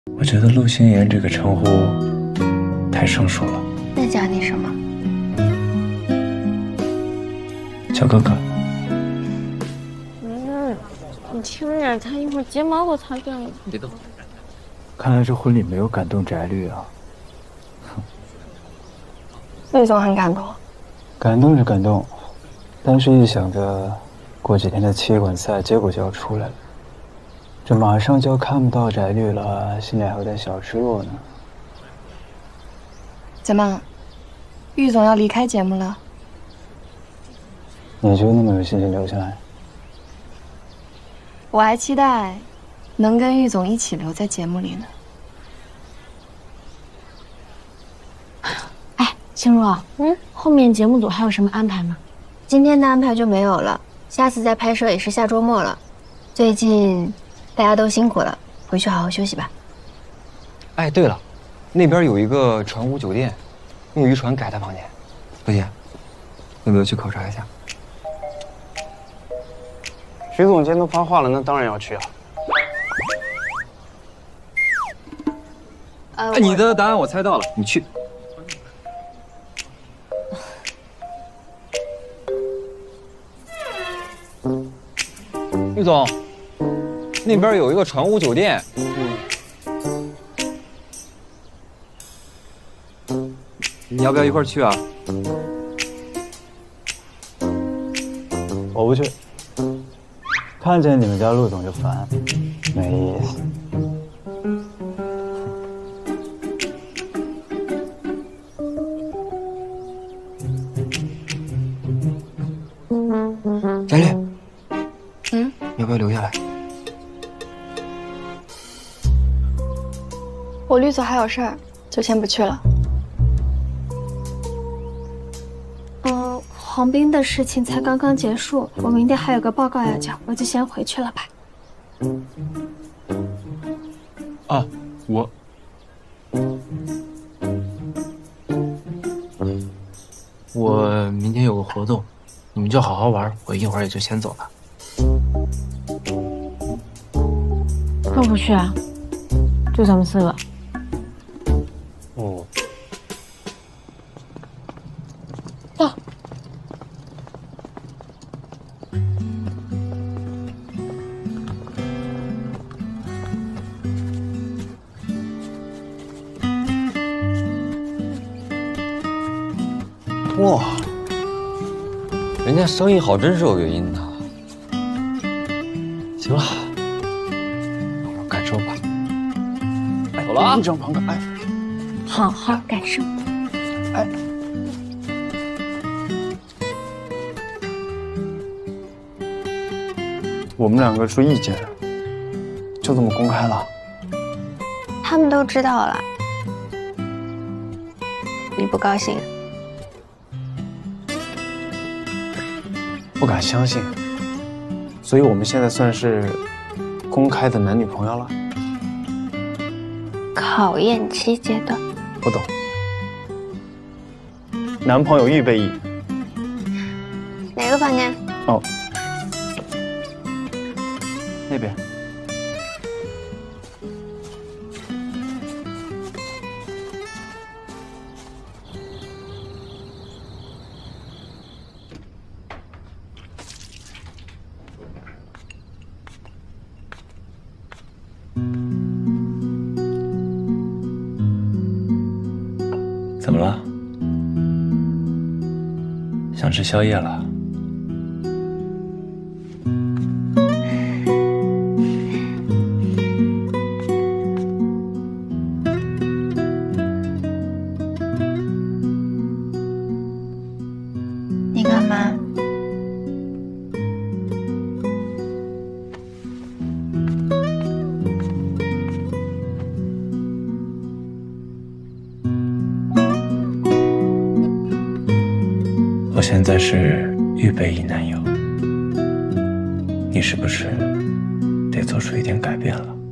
我觉得陆星延这个称呼太生疏了。 那叫你什么？ 小哥哥。 你轻点，他一会儿睫毛给我擦掉了。 别动。 看来这婚礼没有感动翟律啊。 陆总很感动。 感动是感动，但是一想着过几天的七馆赛结果就要出来了，这马上就要看不到翟律了，心里还有点小失落呢。 怎么，玉总要离开节目了？ 你就那么有信心留下来？ 我还期待能跟玉总一起留在节目里呢。 哎，星若，后面节目组还有什么安排吗？ 今天的安排就没有了，下次再拍摄也是下周末了。最近大家都辛苦了，回去好好休息吧。 哎，对了，那边有一个船坞酒店，用渔船改的房间，不姐，要不要去考察一下？ 徐总监都发话了，那当然要去啊。 哎，你的答案我猜到了，你去。玉总，那边有一个船坞酒店，你要不要一块儿去啊？ 我不去，看见你们家陆总就烦，没意思。 翟律，要不要留下来？ 我律总还有事儿，就先不去了。 黄斌的事情才刚刚结束，我明天还有个报告要交，我就先回去了吧。 啊， 我明天有个活动，你们就好好玩，我一会儿也就先走了。 都不去啊？就咱们4个。到。 哇，人家生意好真是有原因的。行了，好好感受吧。哎，走了啊！ 一张旁白，哎， 好好感受。 哎，我们2个说意见，就这么公开了？ 他们都知道了，你不高兴？ 不敢相信，所以我们现在算是公开的男女朋友了。 考验期阶段。 我懂。男朋友预备役。 哪个房间？ 哦，那边。 怎么了？想吃宵夜了？ 你干嘛？ 我现在是预备役男友，你是不是得做出一点改变了？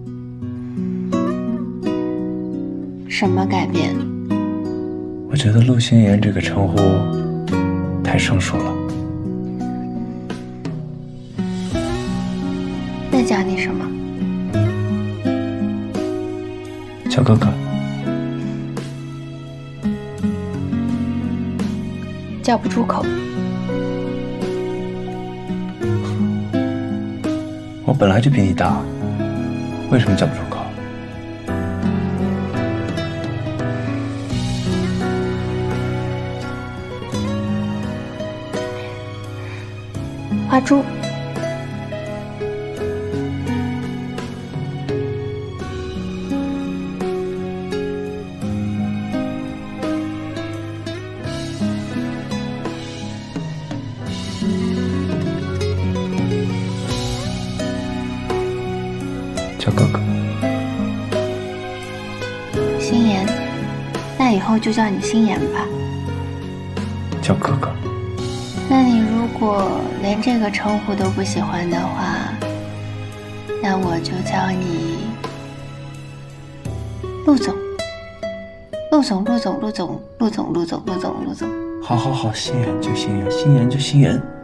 什么改变？ 我觉得陆星延这个称呼太生疏了。 那叫你什么？ 叫哥哥。 叫不出口。 我本来就比你大，为什么叫不出口？ 花猪。 叫哥哥。 星言，那以后就叫你星言吧。 叫哥哥。 那你如果连这个称呼都不喜欢的话，那我就叫你陆总。陆总。 好，心言就心言，心言就心言。